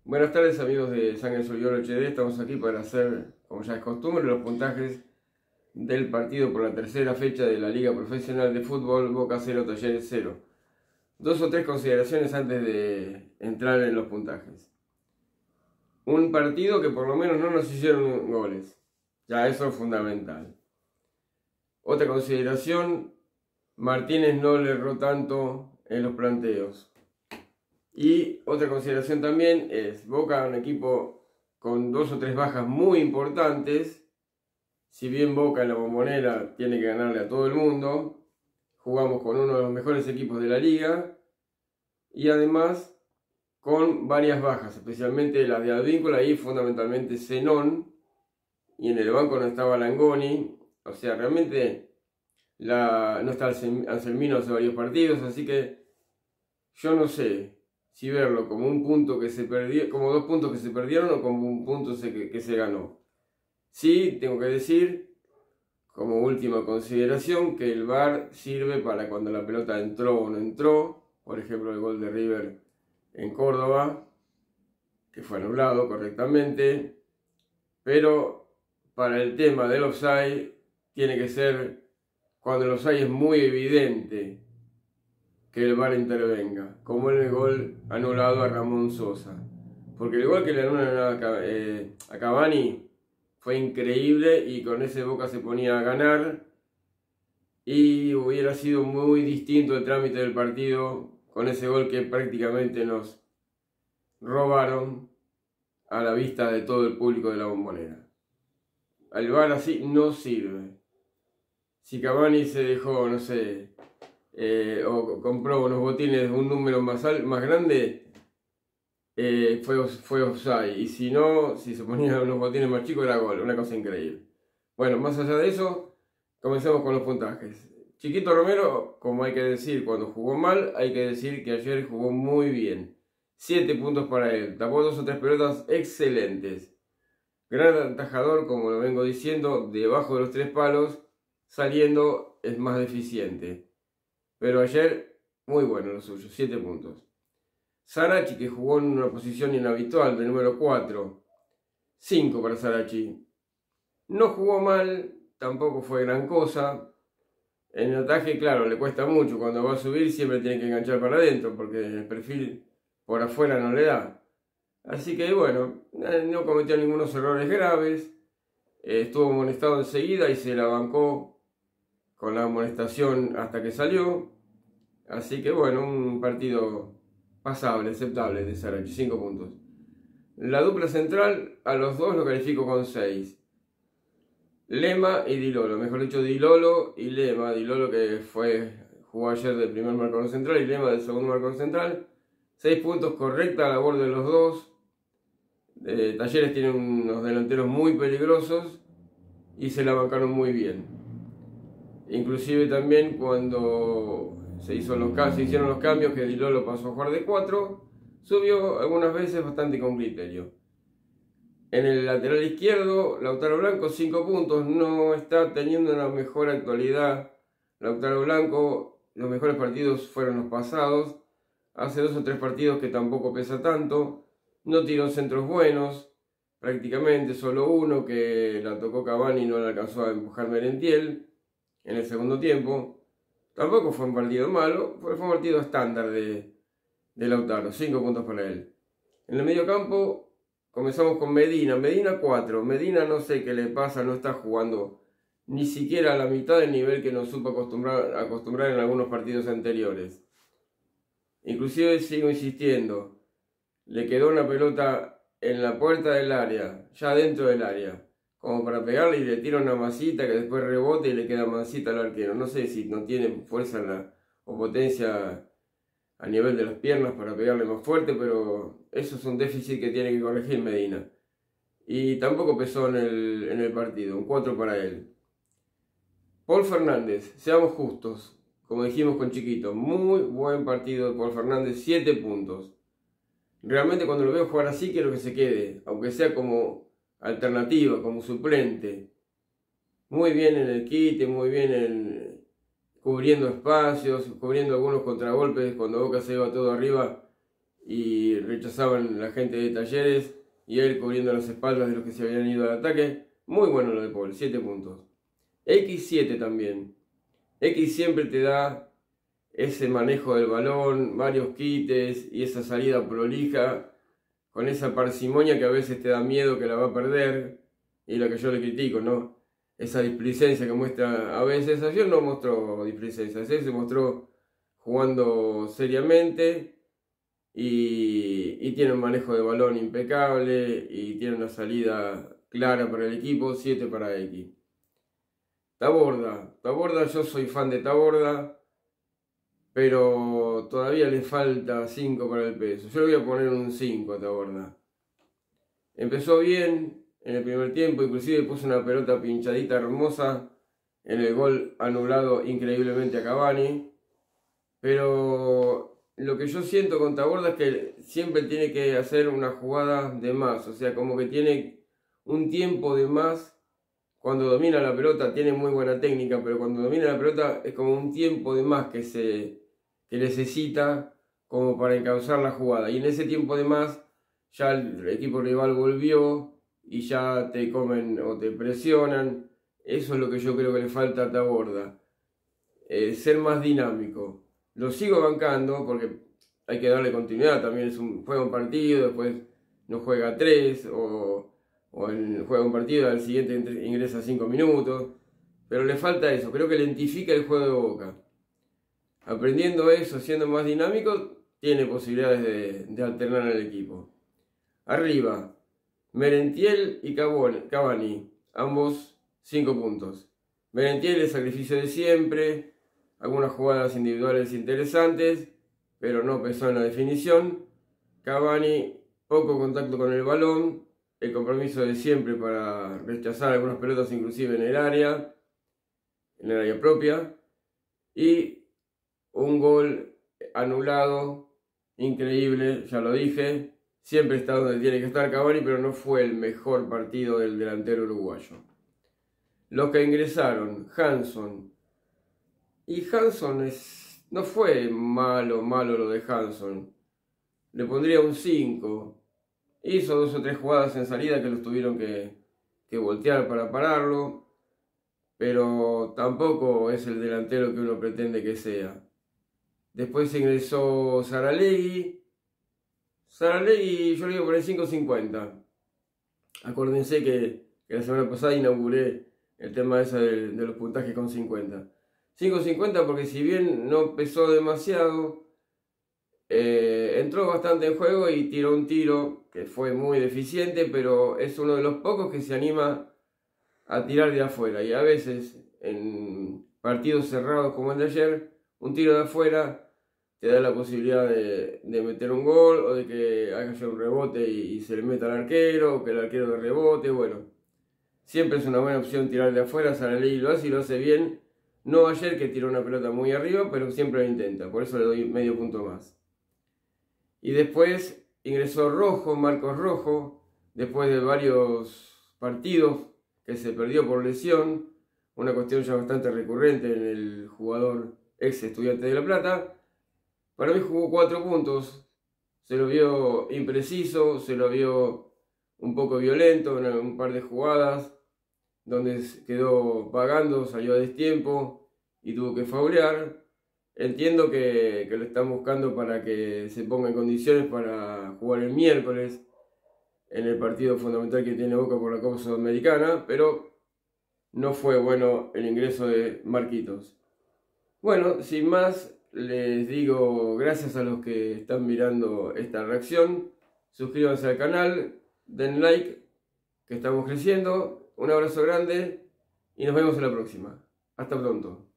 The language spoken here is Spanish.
Buenas tardes amigos de Sangre Sol y Oro HD, estamos aquí para hacer, como ya es costumbre, los puntajes del partido por la tercera fecha de la Liga Profesional de Fútbol Boca 0, Talleres 0. Dos o tres consideraciones antes de entrar en los puntajes. Un partido que por lo menos no nos hicieron goles, ya eso es fundamental. Otra consideración, Martínez no le erró tanto en los planteos. Y otra consideración también es, Boca, un equipo con dos o tres bajas muy importantes. Si bien Boca en la Bombonera tiene que ganarle a todo el mundo, jugamos con uno de los mejores equipos de la liga y además con varias bajas, especialmente las de Advíncula y fundamentalmente Zenón, y en el banco no estaba Langoni, o sea, realmente no está Anselmino hace varios partidos, así que yo no sé si verlo como un punto que se perdió, como dos puntos que se perdieron o como un punto que se ganó. Sí, tengo que decir, como última consideración, que el VAR sirve para cuando la pelota entró o no entró. Por ejemplo, el gol de River en Córdoba, que fue anulado correctamente. Pero para el tema del offside, tiene que ser cuando el offside es muy evidente que el VAR intervenga, como en el gol anulado a Ramón Sosa. Porque el gol que le anulan a Cavani fue increíble y con ese Boca se ponía a ganar y hubiera sido muy distinto el trámite del partido con ese gol que prácticamente nos robaron a la vista de todo el público de la Bombonera. El VAR así no sirve. Si Cavani se dejó, no sé, o compró unos botines de un número más grande, fue offside. Y si no, si se ponían unos botines más chicos, era gol. Una cosa increíble. Bueno, más allá de eso, comencemos con los puntajes. Chiquito Romero, como hay que decir, cuando jugó mal, hay que decir que ayer jugó muy bien. 7 puntos para él. Tapó dos o tres pelotas excelentes. Gran atajador, como lo vengo diciendo, debajo de los tres palos, saliendo es más deficiente. Pero ayer, muy bueno lo suyo, 7 puntos. Sarachi, que jugó en una posición inhabitual de número 4. 5 para Sarachi. No jugó mal, tampoco fue gran cosa. En el ataque, claro, le cuesta mucho. Cuando va a subir siempre tiene que enganchar para adentro, porque el perfil por afuera no le da. Así que bueno, no cometió ningunos errores graves. Estuvo amonestado enseguida y se la bancó con la amonestación hasta que salió. Así que bueno, un partido pasable, aceptable de Sarachi, 5 puntos. La dupla central, a los dos lo califico con 6. Lema y Di Lolo, mejor dicho Di Lolo y Lema. Di Lolo que jugó ayer de primer marcador central y Lema del segundo marcador central. 6 puntos, correcta labor de los dos. Talleres tiene unos delanteros muy peligrosos y se la bancaron muy bien. Inclusive también cuando se hicieron los cambios, que Di Lolo pasó a jugar de 4, subió algunas veces bastante con criterio. En el lateral izquierdo, Lautaro Blanco, 5 puntos, no está teniendo una mejor actualidad. Lautaro Blanco, los mejores partidos fueron los pasados. Hace 2 o 3 partidos que tampoco pesa tanto. No tiró centros buenos, prácticamente solo uno que la tocó Cavani y no la alcanzó a empujar Merentiel en el segundo tiempo. Tampoco fue un partido malo, fue un partido estándar de Lautaro, 5 puntos para él. En el medio campo comenzamos con Medina, Medina 4, Medina no sé qué le pasa, no está jugando ni siquiera a la mitad del nivel que nos supo acostumbrar en algunos partidos anteriores. Inclusive sigo insistiendo, le quedó una pelota en la puerta del área, ya dentro del área, como para pegarle y le tira una masita que después rebote y le queda masita al arquero. No sé si no tiene fuerza o potencia a nivel de las piernas para pegarle más fuerte, pero eso es un déficit que tiene que corregir Medina. Y tampoco pesó en el partido, un 4 para él. Paul Fernández, seamos justos, como dijimos con Chiquito, muy buen partido de Paul Fernández, 7 puntos. Realmente cuando lo veo jugar así quiero que se quede, aunque sea como alternativa, como suplente. Muy bien en el quite, muy bien cubriendo espacios, cubriendo algunos contragolpes cuando Boca se iba todo arriba. y rechazaban la gente de Talleres y él cubriendo las espaldas de los que se habían ido al ataque. Muy bueno lo de Paul, 7 puntos. X7 también. X siempre te da ese manejo del balón, varios quites y esa salida prolija, con esa parsimonia que a veces te da miedo que la va a perder, y lo que yo le critico, ¿no? Esa displicencia que muestra a veces. Ayer no mostró displicencia, ayer se mostró jugando seriamente y tiene un manejo de balón impecable y tiene una salida clara para el equipo. 7 para X. Taborda, yo soy fan de Taborda, pero todavía le falta 5 para el peso. Yo le voy a poner un 5 a Taborda. Empezó bien en el primer tiempo, inclusive puso una pelota pinchadita hermosa en el gol anulado increíblemente a Cavani. Pero lo que yo siento con Taborda es que siempre tiene que hacer una jugada de más, o sea, como que tiene un tiempo de más. Cuando domina la pelota tiene muy buena técnica, pero cuando domina la pelota es como un tiempo de más que necesita como para encauzar la jugada. Y en ese tiempo de más ya el equipo rival volvió y ya te comen o te presionan. Eso es lo que yo creo que le falta a Taborda. Ser más dinámico. Lo sigo bancando porque hay que darle continuidad. También juega un partido, después no juega 3 o juega un partido, al siguiente ingresa 5 minutos, pero le falta eso. Creo que lentifica el juego de Boca. Aprendiendo eso, siendo más dinámico, tiene posibilidades de alternar al equipo. Arriba, Merentiel y Cavani, ambos 5 puntos. Merentiel, el sacrificio de siempre, algunas jugadas individuales interesantes, pero no pesó en la definición. Cavani, poco contacto con el balón, el compromiso de siempre para rechazar algunas pelotas inclusive en el área propia, y un gol anulado increíble, ya lo dije. Siempre está donde tiene que estar Cavani, pero no fue el mejor partido del delantero uruguayo. Los que ingresaron, Hanson. Y Hanson no fue malo lo de Hanson. Le pondría un 5. Hizo 2 o 3 jugadas en salida que los tuvieron que voltear para pararlo, pero tampoco es el delantero que uno pretende que sea. Después ingresó Saralegui. Saralegui yo le iba a poner 5.50. Acuérdense que la semana pasada inauguré el tema ese de los puntajes con 50. 5.50 porque si bien no pesó demasiado, entró bastante en juego y tiró un tiro que fue muy deficiente, pero es uno de los pocos que se anima a tirar de afuera. Y a veces en partidos cerrados como el de ayer, un tiro de afuera te da la posibilidad de meter un gol, o de que haya un rebote y se le meta al arquero, o que el arquero de rebote. Bueno, siempre es una buena opción tirar de afuera. Saralegui lo hace y lo hace bien. No ayer, que tiró una pelota muy arriba, pero siempre lo intenta, por eso le doy medio punto más. Y después ingresó Marcos Rojo, después de varios partidos que se perdió por lesión, una cuestión ya bastante recurrente en el jugador ex Estudiante de La Plata. Para mí jugó 4 puntos, se lo vio impreciso, se lo vio un poco violento en un par de jugadas, donde quedó vagando, salió a destiempo y tuvo que faulear. Entiendo que lo están buscando para que se ponga en condiciones para jugar el miércoles en el partido fundamental que tiene Boca por la Copa Sudamericana, pero no fue bueno el ingreso de Marquitos. Bueno, sin más, les digo gracias a los que están mirando esta reacción. Suscríbanse al canal, den like, que estamos creciendo. Un abrazo grande y nos vemos en la próxima. Hasta pronto.